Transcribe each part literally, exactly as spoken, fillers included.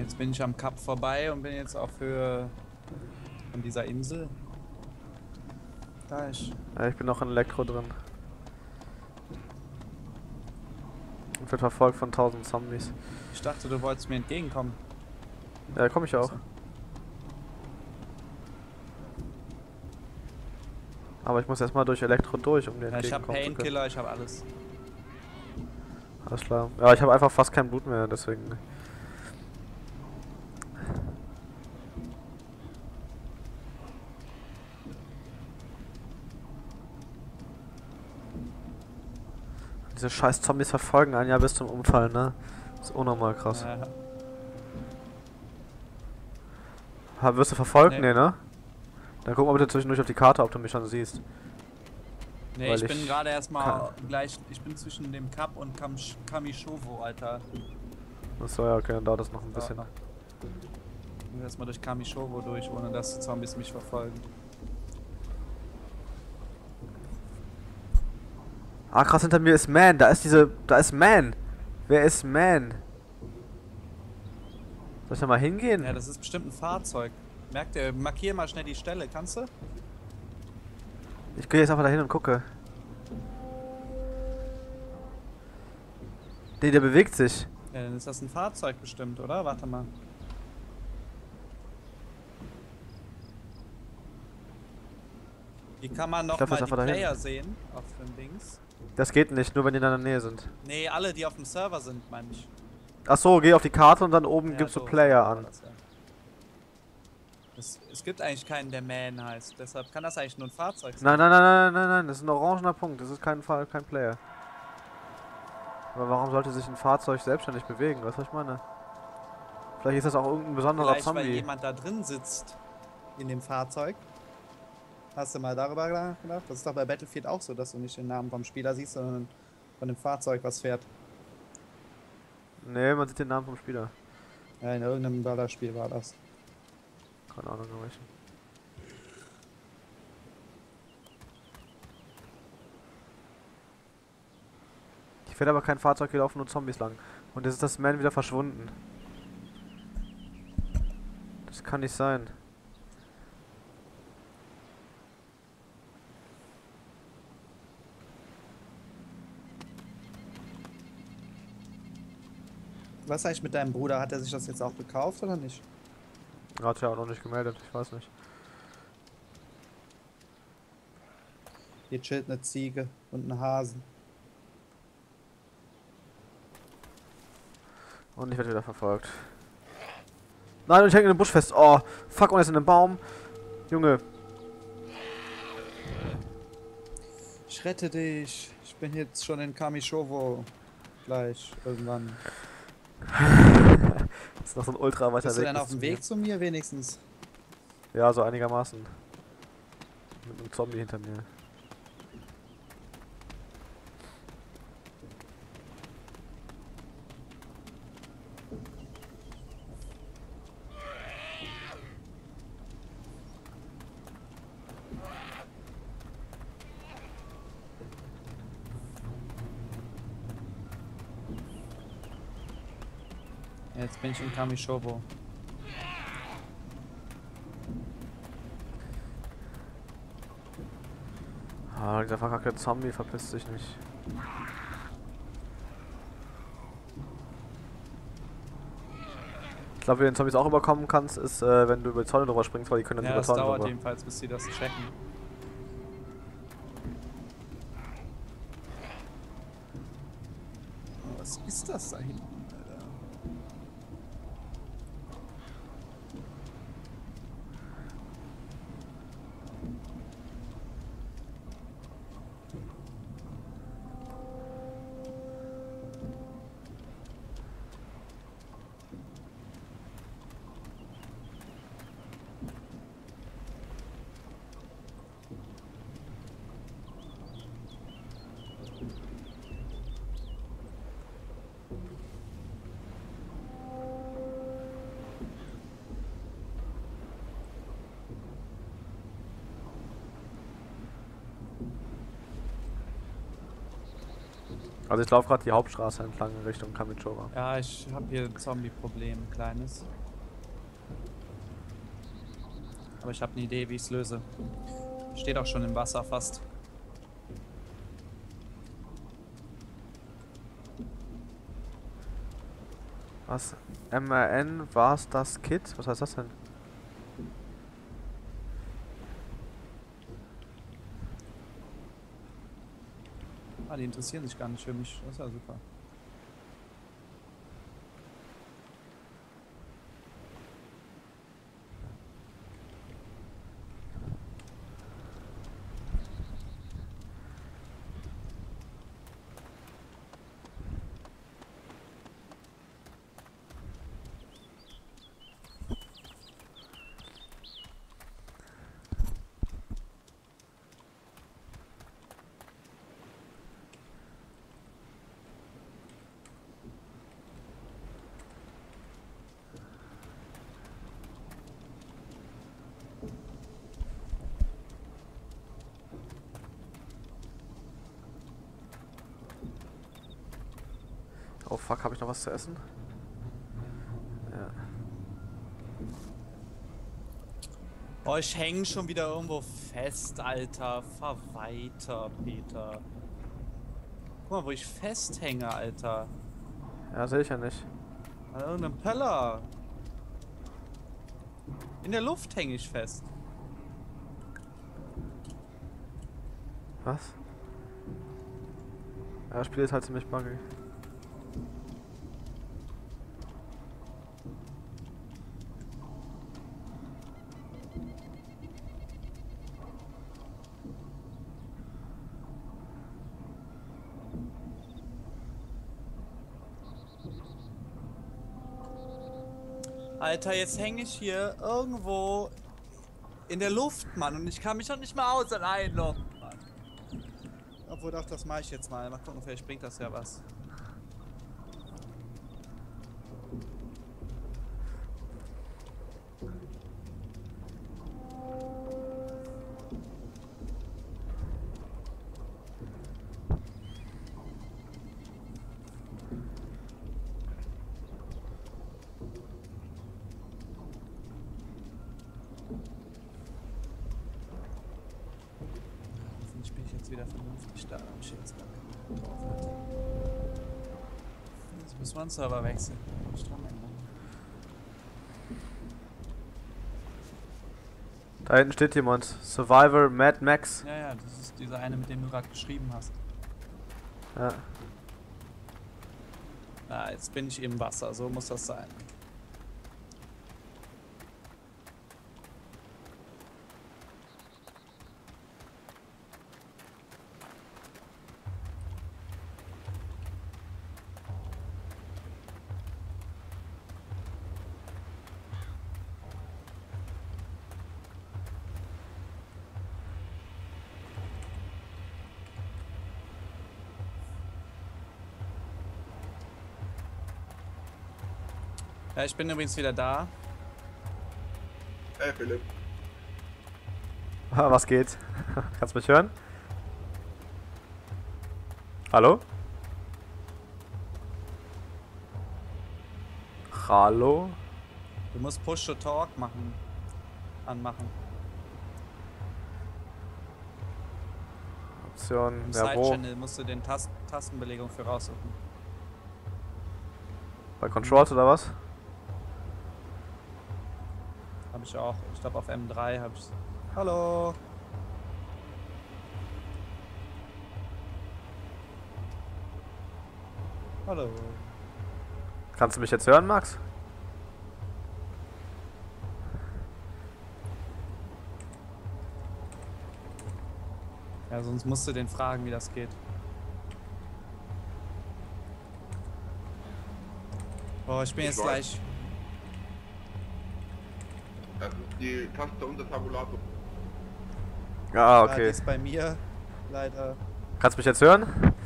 Jetzt bin ich am Kap vorbei und bin jetzt auch für von dieser Insel. Da ich. Ja, ich bin noch in Elektro drin. Und wird verfolgt von tausend Zombies. Ich dachte, du wolltest mir entgegenkommen. Ja, komm ich auch. So. Aber ich muss erstmal durch Elektro durch, um den Ja, ich habe entgegenkommen zu können. Painkiller, ich habe alles. Alles klar. Ja, ich habe einfach fast kein Blut mehr, deswegen. Diese scheiß Zombies verfolgen einen ja bis zum Umfallen, ne? Das ist unnormal krass. Ja. Ha, wirst du verfolgt? Nee. Nee, ne? Dann guck mal bitte zwischendurch auf die Karte, ob du mich schon siehst. Nee, Weil ich bin ich gerade erstmal kann- gleich. Ich bin zwischen dem Kap und Kam Kamishovo, Alter. Achso, ja, okay, dann dauert das noch ein So. bisschen. Ich bin erstmal durch Kamishovo durch, ohne dass die Zombies mich verfolgen. Ah, krass, hinter mir ist Man. Da ist diese. Da ist Man. Wer ist Man? Soll ich da mal hingehen? Ja, das ist bestimmt ein Fahrzeug. Merkt ihr, markier mal schnell die Stelle, kannst du? Ich gehe jetzt einfach dahin und gucke. Nee, der bewegt sich. Ja, dann ist das ein Fahrzeug bestimmt, oder? Warte mal. Wie kann man noch glaub, das mal ist die einfach dahin. Player sehen auf dem Dings? Das geht nicht, nur wenn die in deiner Nähe sind. Nee, alle, die auf dem Server sind, meine ich. Achso, geh auf die Karte und dann oben Ja, gibst du so, Player so war an. das, ja. Es, es gibt eigentlich keinen, der Man heißt. Deshalb kann das eigentlich nur ein Fahrzeug sein. Nein, nein, nein, nein, nein, nein, das ist ein orangener Punkt. Das ist kein Fall, kein Player. Aber warum sollte sich ein Fahrzeug selbstständig bewegen? Weißt du, was ich meine? Vielleicht ist das auch irgendein besonderer Vielleicht, weil Zombie. jemand da drin sitzt. In dem Fahrzeug. Hast du mal darüber nachgedacht? Das ist doch bei Battlefield auch so, dass du nicht den Namen vom Spieler siehst, sondern von dem Fahrzeug, was fährt. Nee, man sieht den Namen vom Spieler. Ja, in irgendeinem Ballerspiel war das. Keine Ahnung, in welchem. Ich werde aber kein Fahrzeug, hier laufen nur Zombies lang. Und jetzt ist das Man wieder verschwunden. Das kann nicht sein. Was eigentlich mit deinem Bruder? Hat er sich das jetzt auch gekauft oder nicht? Hat ja auch noch nicht gemeldet, ich weiß nicht. Hier chillt eine Ziege und ein Hasen. Und ich werde wieder verfolgt. Nein, und ich hänge in den Busch fest. Oh, fuck, und er ist in einem Baum. Junge. Ich rette dich. Ich bin jetzt schon in Kamishovo. Gleich, irgendwann. Das ist noch so ein ultra weiter Bist du Weg. denn bis auf dem zu Weg mir. zu mir wenigstens? Ja, so einigermaßen. Mit einem Zombie hinter mir. Jetzt bin ich in Kamishovo. Ah, dieser verkackte Zombie verpisst sich nicht. Ich glaube, wie du den Zombies auch überkommen kannst, ist, äh, wenn du über die Zäune drüber springst, weil die können dann Ja, über das Zäune dauert drüber. jedenfalls, bis sie das checken. Was ist das da hinten, Alter? Also ich laufe gerade die Hauptstraße entlang in Richtung Kamichora. Ja, ich habe hier ein Zombie-Problem, ein kleines. Aber ich habe eine Idee, wie ich es löse. Steht auch schon im Wasser fast. Was? M R N, war's das Kit? Was heißt das denn? Ah, die interessieren sich gar nicht für mich. Das ist ja super. Oh fuck, habe ich noch was zu essen? Ja. Oh, ich hänge schon wieder irgendwo fest, Alter. Fahr weiter, Peter. Guck mal, wo ich festhänge, Alter. Ja, sehe ich ja nicht. An irgendeinem Peller. In der Luft hänge ich fest. Was? Ja, das Spiel ist halt ziemlich buggy. Alter, jetzt hänge ich hier irgendwo in der Luft, Mann. Und ich kann mich doch nicht mal aus und einloggen, Mann. Obwohl doch, das mache ich jetzt mal. Mal gucken, vielleicht bringt das ja was. Hoffentlich bin ich jetzt wieder vernünftig da. Ich jetzt gar keinen Bock drauf, Alter. Jetzt müssen wir einen Server wechseln. Ich dran ändern. Da hinten steht jemand. Survivor Mad Max. Ja, ja, das ist dieser eine, mit dem du gerade geschrieben hast. Ja. Ah, jetzt bin ich im Wasser. So muss das sein. Ja, ich bin übrigens wieder da. Hey Philipp. Ah, was geht? Kannst du mich hören? Hallo? Hallo? Du musst Push to Talk machen. Anmachen. Option. Im Ja, wo? Side-Channel musst du den Tast Tastenbelegung für raussuchen. Bei Controls oder was? Habe ich auch. Ich glaube auf M drei habe ich. Hallo. Hallo. Kannst du mich jetzt hören, Max? Ja, sonst musst du den fragen, wie das geht. Boah, ich bin Ich jetzt weiß. gleich. Das ist die Taste unter Tabulator. Ah, Ja, die okay. ist bei mir leider. Kannst du mich jetzt hören?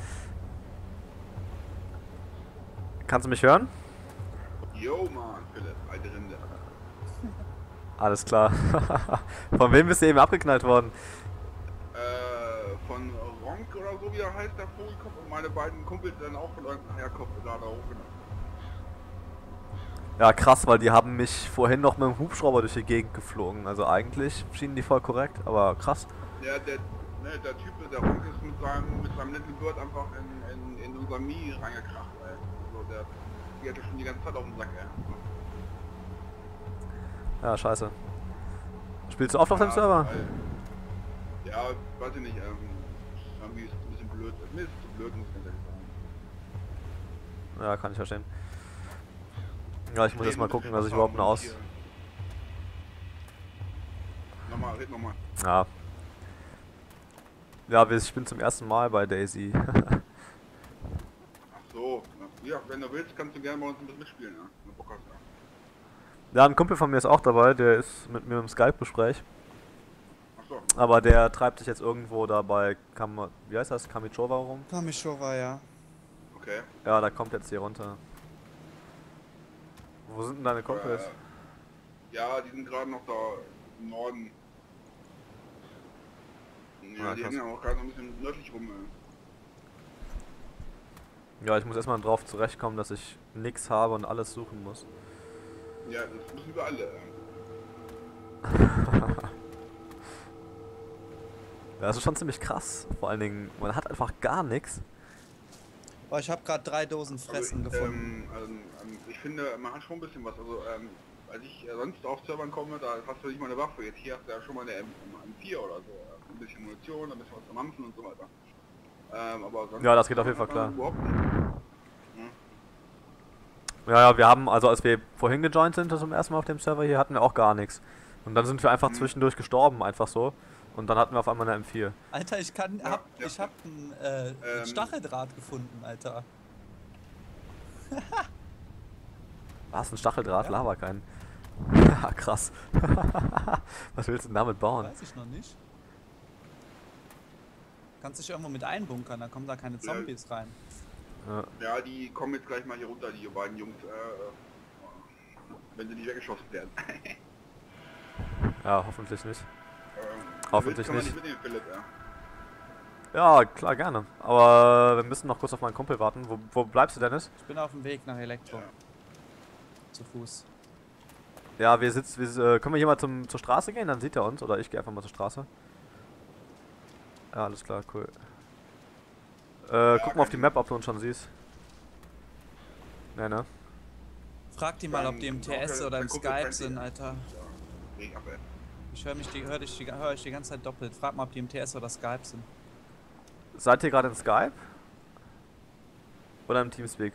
Kannst du mich hören? Yo, Mann, Philipp, alte Rinde. Alles klar. Von wem bist du eben abgeknallt worden? Äh, von Link oder so wie er heißt, der Vogelkopf und meine beiden Kumpels dann auch von irgendeinem Herkopf gerade hochgenommen. Ja, krass, weil die haben mich vorhin noch mit dem Hubschrauber durch die Gegend geflogen. Also eigentlich schienen die voll korrekt, aber krass. Ja, der, ne, der Typ, der Honk ist mit seinem, mit seinem Little Bird einfach in, in, in unser Mii reingekracht, ey. Also der, die hatte schon die ganze Zeit auf dem Sack, ey. Ja, scheiße. Spielst du oft auf dem Ja, Server? weil- Ja, weiß ich nicht, ähm, irgendwie ist es ein bisschen blöd. Mir ist es zu blöd, muss ich ganz ehrlich sagen. Ja, kann ich verstehen. Ja, ich muss jetzt mal Reden gucken, wir dass ich das überhaupt eine haben und Aus... hier- Nochmal, red nochmal. Ja. Ja, ich bin zum ersten Mal bei Daisy. Ach so, ja, wenn du willst, kannst du gerne bei uns ein bisschen mitspielen, ja. Wenn du Bock hast, ja. Ja, ein Kumpel von mir ist auch dabei, der ist mit mir im Skype-Gespräch. Ach so. Aber der treibt sich jetzt irgendwo da bei Kam wie heißt das? Kamichova rum? Kamichova, ja. Okay. Ja, da kommt jetzt hier runter. Wo sind denn deine Kumpels? Äh, ja, die sind gerade noch da im Norden. Ja, Ja, die krass. hängen auch gerade noch ein bisschen nördlich rum. Ey. Ja, ich muss erstmal drauf zurechtkommen, dass ich nix habe und alles suchen muss. Ja, das müssen wir alle. Äh. Ja, das ist schon ziemlich krass. Vor allen Dingen, man hat einfach gar nichts. Boah, ich habe gerade drei Dosen Fressen also, gefunden. Ähm, also, ähm, ich finde, man hat schon ein bisschen was. Also, ähm, als ich äh, sonst auf Servern komme, da hast du nicht mal eine Waffe. Jetzt hier hast du ja schon mal eine M vier oder so. Ein bisschen Munition, ein bisschen was zum Mampfen und so weiter. Ähm, aber sonst Ja, das geht auf jeden Fall hat man klar. überhaupt nicht. Ja, ja, wir haben, also als wir vorhin gejoint sind, zum ersten Mal auf dem Server hier, hatten wir auch gar nichts. Und dann sind wir einfach Mhm. zwischendurch gestorben, einfach so. Und dann hatten wir auf einmal eine M vier. Alter, ich kann, Ja, hab, ja. ich hab einen äh, Ähm. Stacheldraht gefunden, Alter. Was, ein Stacheldraht? Ja. Lava keinen. Ja, krass. Was willst du denn damit bauen? Weiß ich noch nicht. Kannst dich irgendwo mit einbunkern, dann kommen da keine Zombies rein. Ja. Ja, die kommen jetzt gleich mal hier runter, die beiden Jungs, äh, wenn sie nicht weggeschossen werden. Ja, hoffentlich nicht. ähm, Hoffentlich kann man nicht. mitnehmen, Philipp, ja. Ja, klar, gerne. Aber wir müssen noch kurz auf meinen Kumpel warten. Wo, wo bleibst du, Dennis? Ich bin auf dem Weg nach Elektro. Ja. Zu Fuß. Ja, wir sitzen, wir, äh, können wir hier mal zum, zur Straße gehen? Dann sieht er uns. Oder ich gehe einfach mal zur Straße. Ja, alles klar, cool. Äh, guck mal auf die Map, ob du uns schon siehst. Ne, ne? Frag die mal, ob die im T S oder im Skype sind, Alter. Ja, Regen ab, ey. Ich höre mich die, hör dich die, hör ich die ganze Zeit doppelt. Frag mal, ob die im T S oder Skype sind. Seid ihr gerade in Skype? Oder im Teamspeak?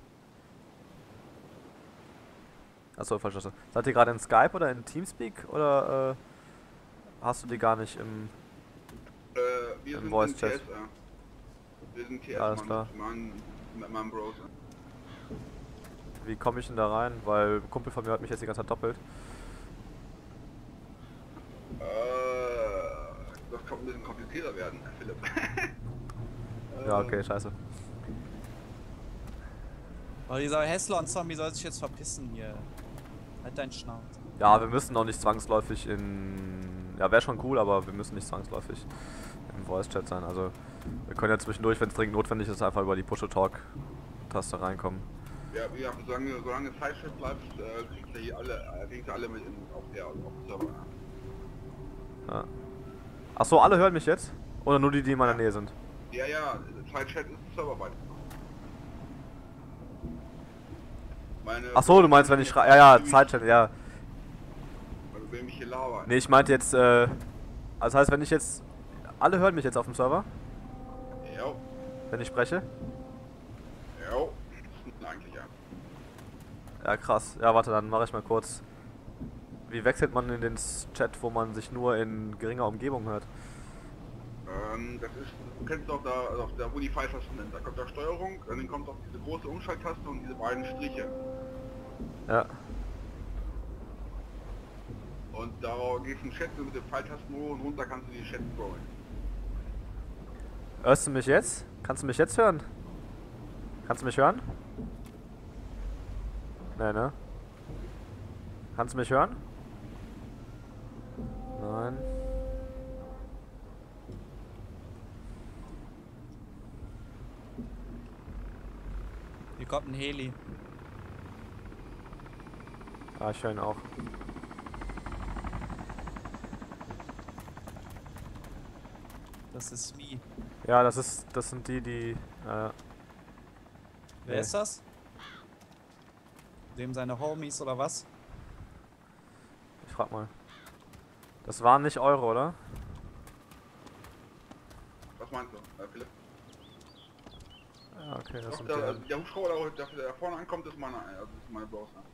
Achso, falsch. Achso. Seid ihr gerade in Skype oder in Teamspeak? Oder äh, hast du die gar nicht im... Äh, wir Im sind Voice in Chat. T S, ja. Wir sind T S, Alles Mann, klar. mit meinem- mit meinem Browser. Wie komme ich denn da rein? Weil ein Kumpel von mir hat mich jetzt die ganze Zeit doppelt. Äh, das kann ein bisschen komplizierter werden, Philipp. Ja, okay, scheiße. Oh, dieser Heslon-Zombie soll sich jetzt verpissen hier. Halt deinen Schnauz. Ja, wir müssen auch nicht zwangsläufig in... Ja, wäre schon cool, aber wir müssen nicht zwangsläufig im Voice-Chat sein. Also, wir können ja zwischendurch, wenn es dringend notwendig ist, einfach über die Push-to-Talk-Taste reinkommen. Ja, ja, solange, solange Zeitschrift bleibt, äh, kriegt ihr hier alle, äh, kriegt ihr alle mit in, auf der, auf dem Server. Ja. Achso, alle hören mich jetzt? Oder nur die, die in meiner Nähe sind? Ja, ja, Zeitchat ist serverweit. Meine Achso, du meinst, wenn ich schreibe... Ja, ja, Zeitchat, ja. Weil du will mich hier labern. Nee, ich meinte jetzt, äh... Also das heißt, wenn ich jetzt... Alle hören mich jetzt auf dem Server, Jo, wenn ich spreche? jo. Eigentlich ja. Ja, krass. Ja, warte, dann mache ich mal kurz... Wie wechselt man in den Chat, wo man sich nur in geringer Umgebung hört? Ähm, das ist, du kennst doch da, also da wo die Pfeiltasten sind, da kommt da Steuerung, dann kommt auch diese große Umschalttaste und diese beiden Striche. Ja. Und darauf gehst du in den Chat mit den Pfeiltasten hoch und runter kannst du die Chat scrollen. Hörst du mich jetzt? Kannst du mich jetzt hören? Kannst du mich hören? Nee, ne? Kannst du mich hören? Nein. Hier kommt ein Heli. Ah, ich höre ihn auch. Das ist Me. Ja, das ist, das sind die, die, äh, Wer Nee. ist das? Dem seine Homies oder was? ich frag mal. Das waren nicht eure, oder? Was meinst du, äh, Philipp? Ja, okay, das Doch, sind der, die. der Hubschrauber, der, der da vorne ankommt, ist meine, also ist meine Bros. Ne?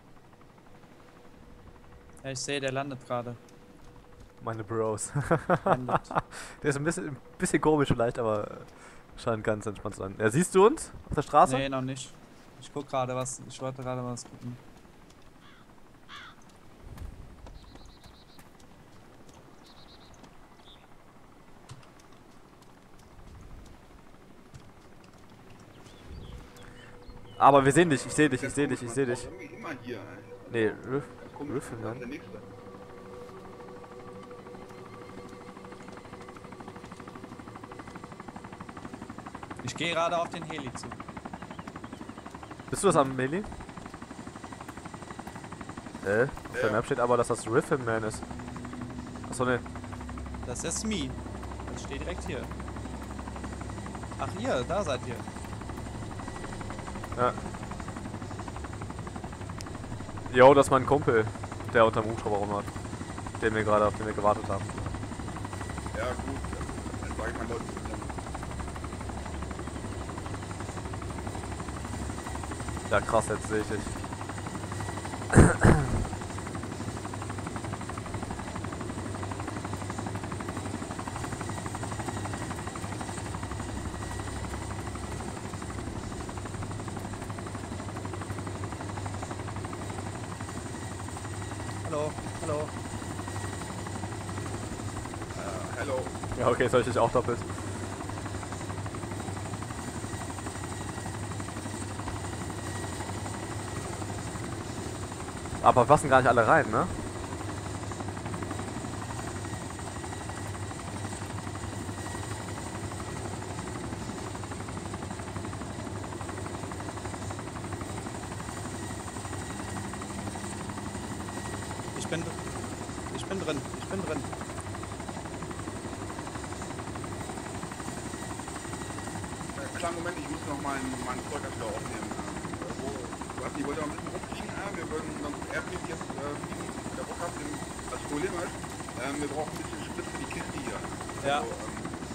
Ja, ich sehe, der landet gerade. Meine Bros. Landet. Der ist ein bisschen, ein bisschen komisch vielleicht, aber äh, scheint ganz entspannt zu sein. Ja, siehst du uns auf der Straße? Nee, noch nicht. Ich guck gerade was. Ich wollte gerade was gucken. Aber wir sehen dich, ich sehe dich, ich sehe dich, ich sehe dich. Irgendwie immer hier, ey. Nee, Riff, Ganz komisch, Riffin, das ist der Mann. nächste. Ich gehe gerade auf den Heli zu. Bist du das am Meli? Äh, auf der Ja. Map steht aber, dass das Riffin Man ist. Achso, ne. Das ist Me. Das steht direkt hier. Ach, ihr, da seid ihr. Ja. Jo, das ist mein Kumpel, der unterm Hubschrauber rum hat. Den wir gerade, auf den wir gewartet haben. Ja gut, dann sage ich mal Leute. Ja krass, jetzt sehe ich dich. Hallo, hallo. Äh, hello. Ja, okay, jetzt höre ich dich auch doppelt. Aber passen gar nicht alle rein, ne? Ich bin, ich bin drin, ich bin drin. Äh, kleinen Moment, ich muss noch meinen mein Zeug wieder aufnehmen. Äh, wo, du hast, ich wollte auch ein bisschen rumfliegen, äh, wir würden sonst Airfleet jetzt äh, fliegen, der Bock hat, den, das Problem ist, ähm, wir brauchen ein bisschen Sprit für die Kiste hier. Ja. Also, ähm,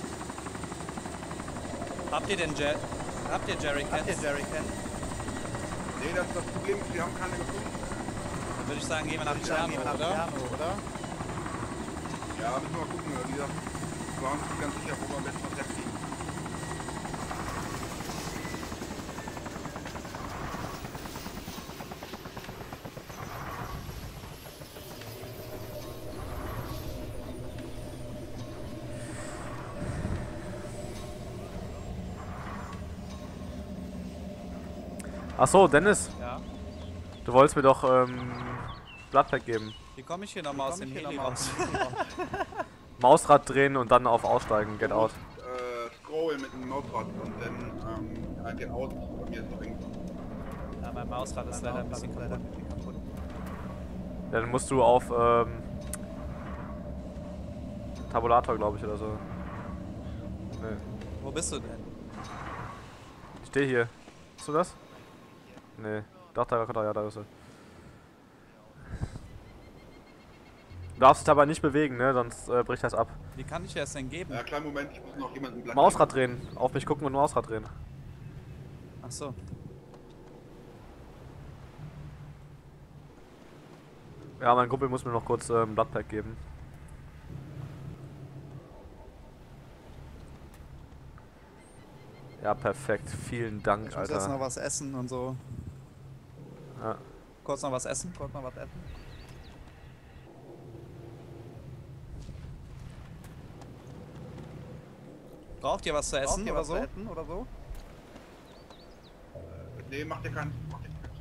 Habt ihr den Jer Habt ihr Jerry Habt ihr Jerry Can? nee, das, das Problem ist, wir haben keine gefunden. Dann würde ich sagen, gehen wir nach Tscherno, oder? oder? Ja, müssen wir mal gucken, wie gesagt, wir waren uns nicht ganz sicher, wo wir am besten was herkriegen. Achso, Dennis, Ja. du wolltest mir doch ähm, Bloodpack geben. Wie komme ich hier nochmal aus dem Heli raus? Mausrad drehen und dann auf Aussteigen, get out. Äh, scrollen mit dem Mausrad und dann ähm, äh, get out, bei mir ist noch irgendwo. Ja, mein Mausrad ist leider ein bisschen kaputt. Ja, dann musst du auf ähm, Tabulator, glaube ich, oder so. Nee. Wo bist du denn? Ich stehe hier. Hast du das? Nee. Doch, da, da, ja, da ist er. Du darfst dich dabei nicht bewegen, ne? Sonst äh, bricht das ab. Wie kann ich dir das denn geben? Ja, kleinen Moment, ich muss noch jemanden Blatt Mausrad drehen. Auf mich gucken und Mausrad drehen. Ach so. Ja, mein Kumpel muss mir noch kurz ähm, Bloodpack geben. Ja, perfekt. Vielen Dank, Ich muss jetzt noch Alter. was essen und so. Ja. Kurz noch was essen? Kurz noch was essen? Braucht ihr was zu essen oder so? oder so? Nee, macht dir keinen. Macht dir keinen.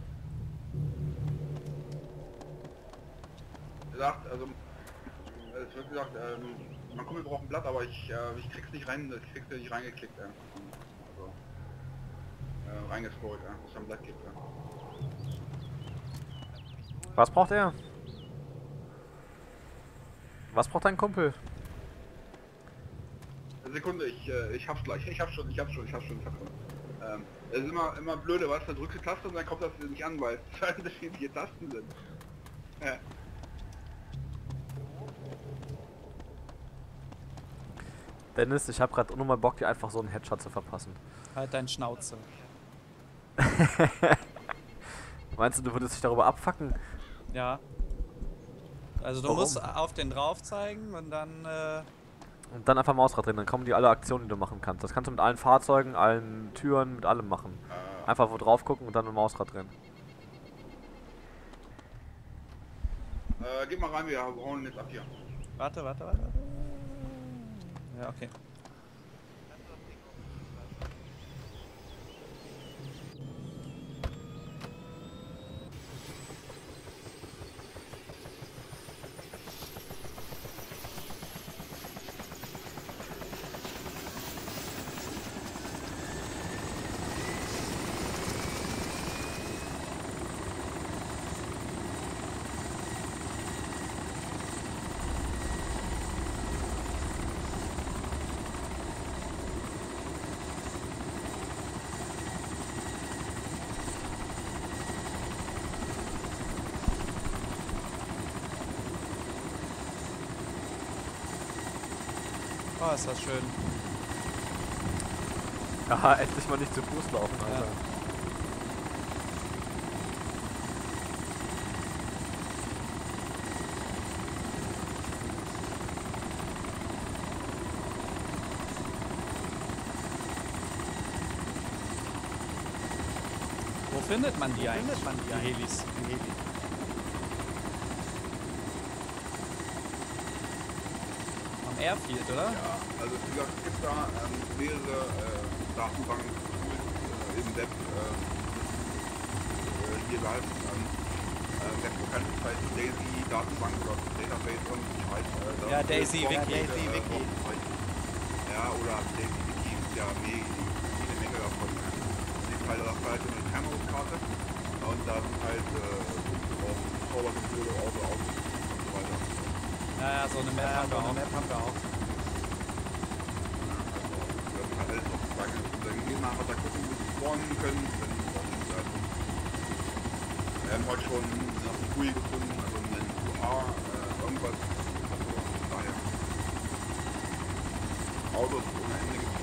Er sagt, also, es wird gesagt, ähm, mein Kumpel braucht ein Blatt, aber ich, äh, ich krieg's nicht rein, ich krieg's nicht reingeklickt. Äh. Also. äh, reingescrollt, ja, was es am Blatt gibt. Ja. Was braucht er? Was braucht dein Kumpel? Sekunde, ich, äh, ich hab's gleich. Ich hab's schon, ich hab's schon, ich hab's schon, ich hab's schon. Ähm, es ist immer, immer blöde, was, da drückst du Taste und dann kommt das nicht an, weil es zwei unterschiedliche Tasten sind. Ja. Dennis, ich hab grad nur mal Bock, dir einfach so einen Headshot zu verpassen. Halt dein Schnauze. Meinst du, du würdest dich darüber abfacken? Ja. Also du Warum? musst auf den drauf zeigen und dann, äh... Und dann einfach Mausrad drehen, dann kommen die alle Aktionen, die du machen kannst. Das kannst du mit allen Fahrzeugen, allen Türen, mit allem machen. Äh, Einfach wo drauf gucken und dann mit Mausrad drehen. äh, geh mal rein, wir hauen jetzt ab hier. Warte, warte, warte. Ja, okay. Oh, ist das schön. Ja, endlich mal nicht zu Fuß laufen, Alter. Ja. Wo findet man die eigentlich? Man die, die Helis. Die Helis. Am Airfield, oder? Ja, also wie gesagt, es gibt da ähm, mehrere äh, Datenbanken äh, im Web, äh, äh, hier live an äh, Web bekannt, das heißt Daisy Datenbank oder Database und ich weiß, äh, da Ja, Daisy ist Wiki. äh, Daisy Wiki. Ja, oder Daisy Wiki ist ja mega, jede Menge davon. Die Teile da halt eine Terminalkarte und da sind halt äh, Punkte drauf, Zaubergefühle, Auto, Auto und so weiter. Ja, ja, so eine Map Ja, haben wir so eine auch. Map haben wir auch. Also, das kann alles auf die Frage, dann gehen wir einfach da gucken, wo sie spawnen können, dann brauchen sie halt. Wir haben heute schon nach dem Kui gefunden, also einen U H, äh, irgendwas, also von daher. Autos ohne Ende gibt es.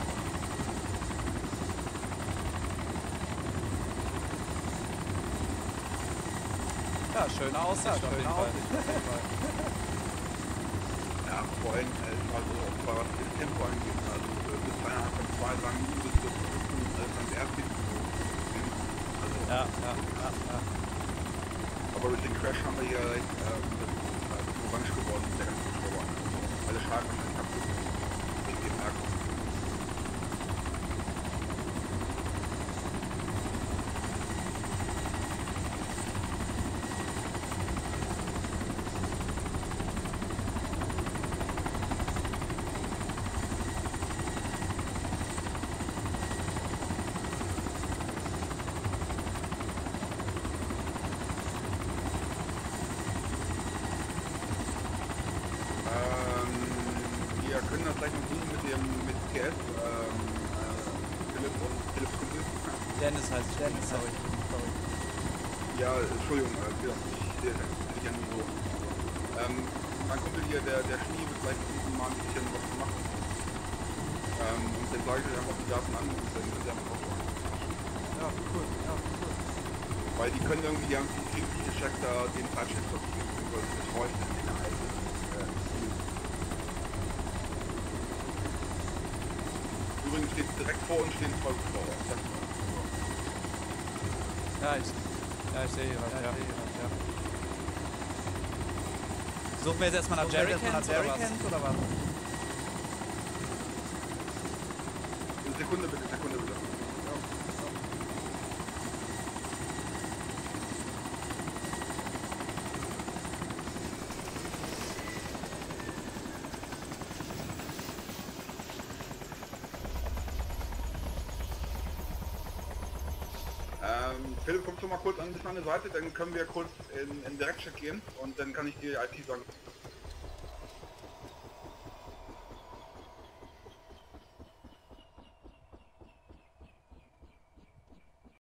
Ja, schöne Aussicht auf jeden Fall. Ja, vor allem äh, ist halt so, auch zwar was das Tempo angeht, also äh, bis innerhalb von zwei, drei Minuten bis zu fünfzehn, das ist dann der erste so. Also, Ja, ja, ja, ja. aber durch den Crash haben wir hier äh, das ist halt orange geworden, der ganze Motorrad. Also, alle Scheiben wahrscheinlich kaputt. Wegen dem Akku. Ähm, wir können das gleich noch suchen mit dem mit T S, ähm, äh, Philipp und Philipp Kumpel. Dennis heißt ich. Dennis, sorry. sorry. Ja, Entschuldigung, äh, wie gesagt, ich sehe ich ja nur so. Ähm, mein Kumpel hier, der, der Schnee wird gleich versuchen, mal ein bisschen was zu machen. Ähm, und dann sage ich euch einfach die Daten an und dann könnt ihr einfach drauf machen. Ja, cool. Ja, cool. Weil die können irgendwie, die haben kriegen viele Check da den Zeitcheck verfügen, beziehungsweise das Räuch in der Eise. Übrigens steht direkt vor uns stehen zwei Hubschrauber. Das ist Ja, ich, ja, ich sehe hier was, Ja, ja. ich sehe was, ja. Suchen wir jetzt erstmal nach Suchen wir jetzt Jerrycans mal oder was? Jerrycans oder was? eine Sekunde bitte, Sekunde bitte. Ähm, Philipp, kommst du mal kurz an ein bisschen an die Seite, dann können wir kurz in, in Direktcheck gehen und dann kann ich dir I T sagen.